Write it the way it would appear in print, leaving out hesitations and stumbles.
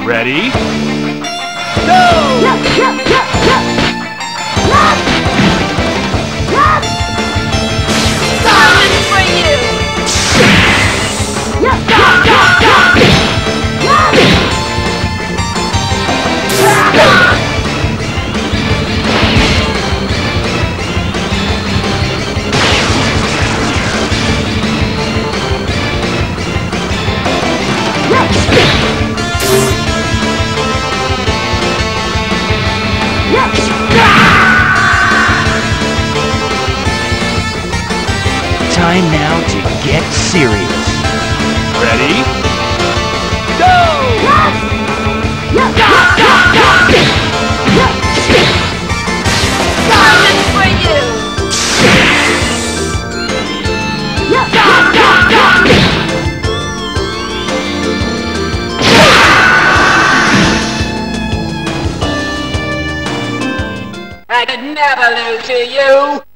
Ready? Go! Coming for you! Time now to get serious. Ready? Go! Coming for you! I could never lose to you!